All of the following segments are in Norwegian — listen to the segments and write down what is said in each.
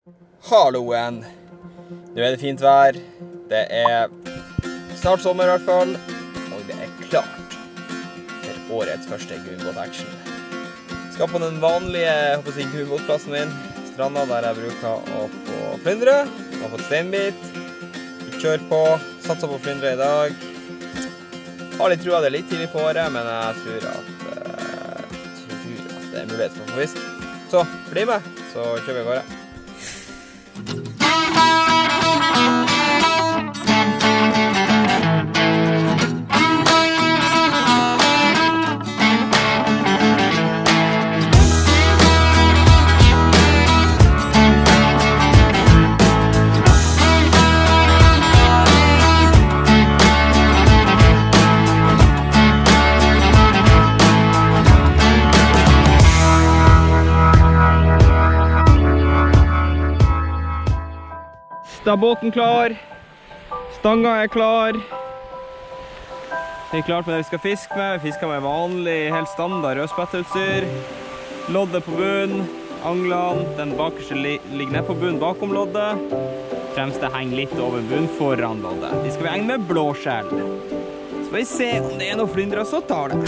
Halloen! Nå det fint vær. Det snart sommer I hvert fall. Og det klart til årets første gumibåt-action. Skal på den vanlige gumibåtplassen min. Stranda der jeg bruker å få flyndre. Jeg har fått steinbit. Kjør på. Satser på flyndre I dag. Har litt trua det litt tidlig på året, men jeg tror at det mulighet for å få fisk. Så bli med, så kjører vi I gårde. Da båten klar, stanga klar. Vi klart med det vi skal fiske med. Vi fisker med vanlig, helt standard rødspetteutstyr. Loddet på bunnen, anglene, den bakerste ligger ned på bunnen bakom loddet. Fremste henger litt over bunnen foran loddet. De skal vi henge med blåskjell. Så får vi se om det noe flyndre, så tar det.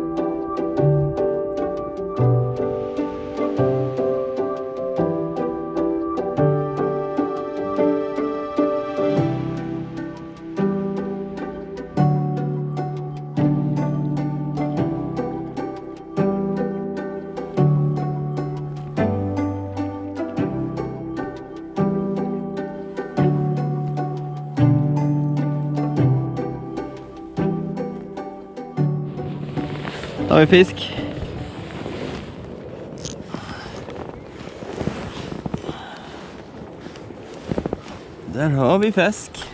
Da har vi fisk. Der har vi fisk.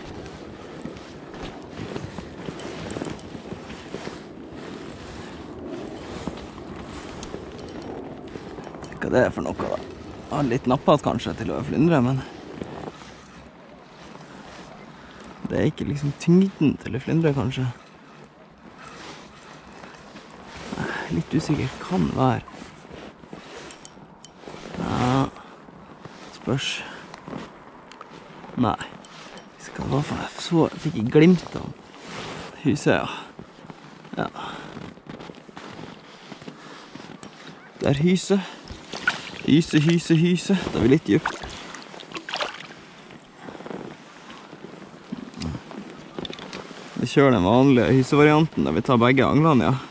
Hva det for noe da? Har litt nappet kanskje til å være flyndre, men det ikke liksom tyngden til å flyndre kanskje. Litt usikkert kan være. Ja, spørs. Nei, vi skal I hvert fall så fikk jeg glimt av huset, ja. Ja. Der hyset. Hyse. Da vi litt djupt. Vi kjører den vanlige hysevarianten der vi tar begge anglene, ja.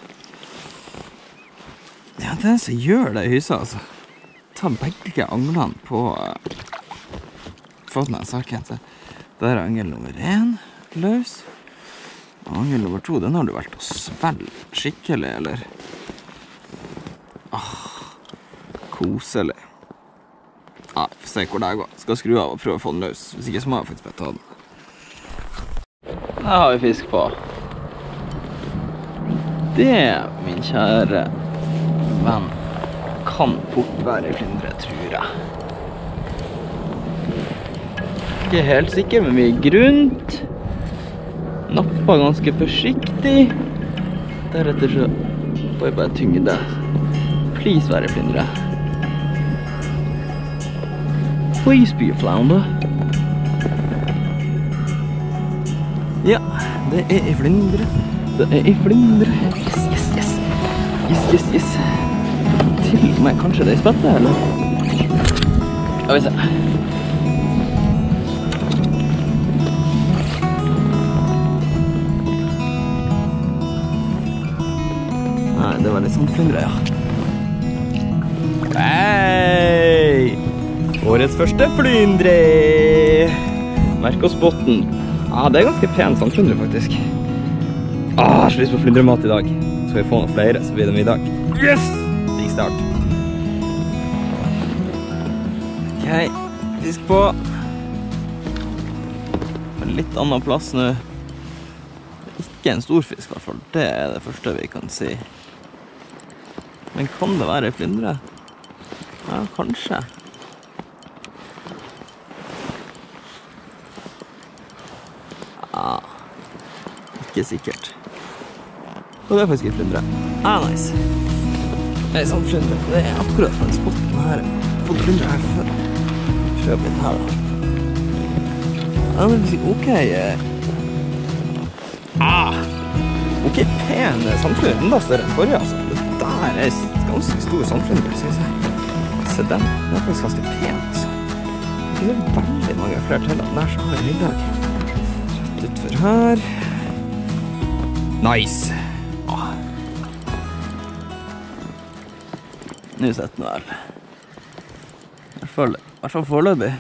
Ja, det som gjør det I huset, altså. Ta begge anglene på foten av saken. Der angel nummer 1 løs. Angel nummer 2, den har du valgt å svelge skikkelig, eller? Koselig. Ja, får se hvor det går. Skal skru av og prøve å få den løs. Hvis ikke så må jeg faktisk bare ta den. Her har vi fisk på. Det, min kjære venn, kan fort være flyndre, tror jeg. Ikke helt sikker, men vi grunt. Nappa ganske forsiktig. Deretter så får jeg bare tynge det. Please være flyndre. Please be a flounder. Ja, det flyndre. Det flyndre. Yes. Til og med kanskje det spette, eller? Ja, vi ser. Nei, det var litt sånn flyndre, ja. Hei! Årets første flyndre! Merk oss botten. Ja, det ganske pen sandflyndre, faktisk. Jeg har så lyst på flyndremat I dag. Skal vi få noen flere, så blir det middag. Yes! Stig start. Ok, fisk på. Litt annen plass nå. Ikke en stor fisk I hvert fall. Det det første vi kan si. Men kan det være flyndre? Ja, kanskje. Ja, ikke sikkert. Og det faktisk et flyndre. Nice. Det sånn flyndre. Det akkurat fra den spotten her. Fått flyndre her før. Kjøp litt her da. Ja, det vil si ok. Ok, pen sandflynder, enda større enn forrige, altså. Det der er ganske stor sandflynder, synes jeg. Se den, det er faktisk ganske pen, altså. Det er ikke så veldig mange flere til at der så har vi middag. Rett utfor her. Nice! Nå setter den vel. I hvert fall foreløpig.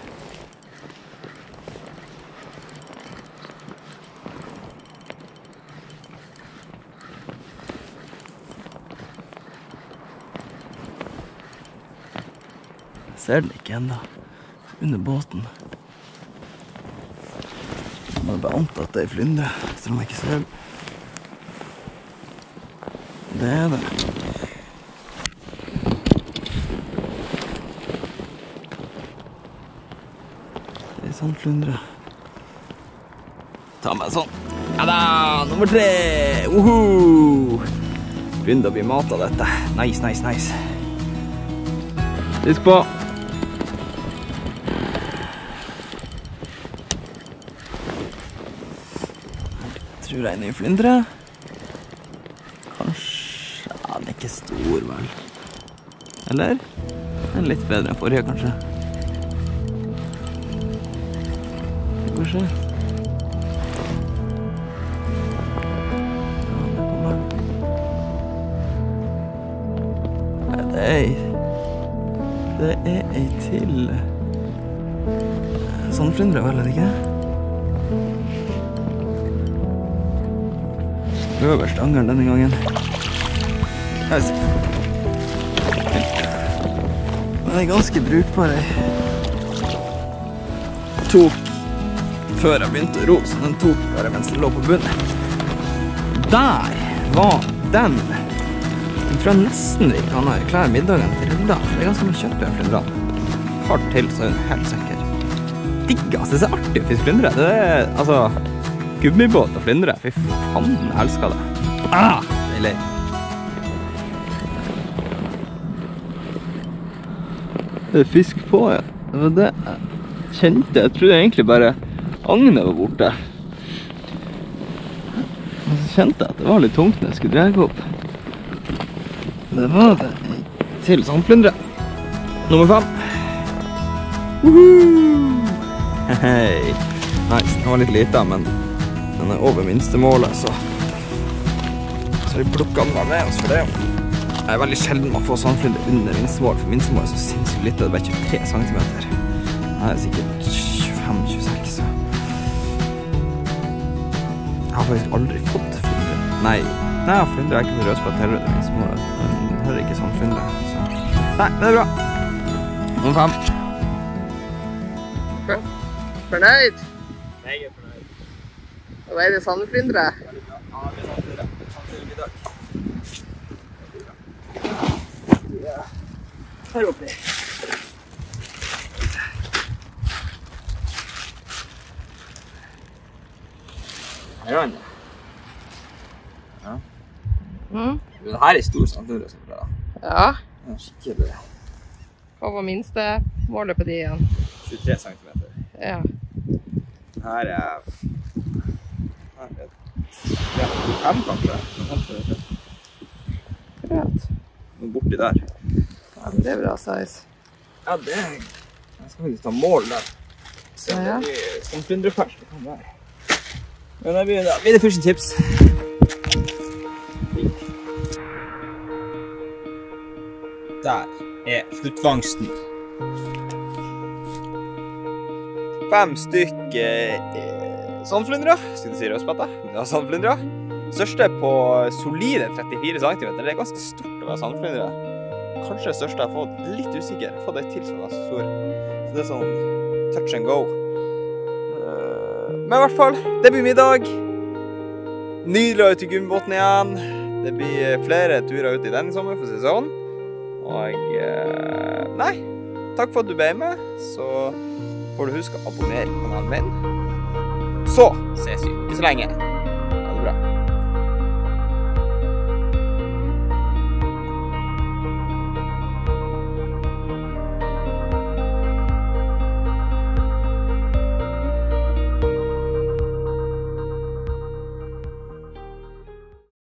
Jeg ser den ikke enda. Under båten. Man har bare antatt at det er flyndre, selv om jeg ikke ser den. Det er det. Det er sandflyndre. Ta meg sånn. Ja da, nummer 3! Woohoo! Begynner å bli mat av dette. Nice, nice, nice. Fisk på. Tror jeg er ny flyndre. Kanskje... Ja, den er ikke stor, vel. Eller? Den er litt bedre enn forrige, kanskje. Vi får se. Ja, der kommer den. Det er ei til sandflyndre, vel, er det ikke? Øverst angeren denne gangen. Her ser. Den er ganske brukbar. Jeg tok før jeg begynte å ro, så den tok bare mens den lå på bunnen. Der var den. Jeg tror jeg nesten ikke kan klare middagen til redda, for det er ganske mye kjøtt på en flyndre. Par til, så er den helt sikker. Diggast, det er så artig å fiske flyndre. Det er, altså, gummibåt og flyndre. Fy faen, jeg elsker det. Deilig. Det er fisk på, ja. Det var det jeg kjente. Jeg trodde egentlig bare agnet var borte. Og så kjente jeg at det var litt tungt når jeg skulle drege opp. Det var det til sandflyndre. Nummer 5. Woohoo! Hei. Nice, den var litt liten, men den er over minstemålet, så vi plukket den bare med oss for det. Jeg er veldig sjelden man får sandflyndre under minstemålet, for minstemålet er så sinnssykt litt, det er bare 23 centimeter. Den er sikkert 25-26, så jeg har faktisk aldri fått flyndre. Nei, flyndre er ikke for røs på et heller under minstemålet, men hører ikke sandflyndre, så nei, det er bra. Nummer 5. Okay. Fornøyd? Jeg er fornøyd. Og er det sandflyndre? Ja, det er sandflyndre. Sandflyndre. Her oppe. Her er den. Ja. Den her er stor sandflyndre, som bra. Ja. Den er skikkelig. Hva var minste målet på de igjen? 23 centimeter. Ja. Her er 5 kanskje. Greit. Noe borti der. Ja, men det er bra size. Ja, det er... Jeg skal faktisk ta mål der. Se om det blir sandflyndrepers. Det kan være. Men da blir det fish and chips. Der er sluttfangsten. 5 stykker sandflyndre, skal du si rødspette? Ja, sandflyndre. Største på solide 34 cm. Det er ganske stort å være sandflyndre. Kanskje det største jeg har fått. Litt usikker. Jeg har fått et til som er så stor. Så det er sånn touch and go. Men i hvert fall, det blir middag. Nydelig å ut i gummibåten igjen. Det blir flere turer ut i denne sommer, for å si det sånn. Og nei, takk for at du ble med. Så får du huske å abonnere på kanalen min. Så ses vi ikke så lenge.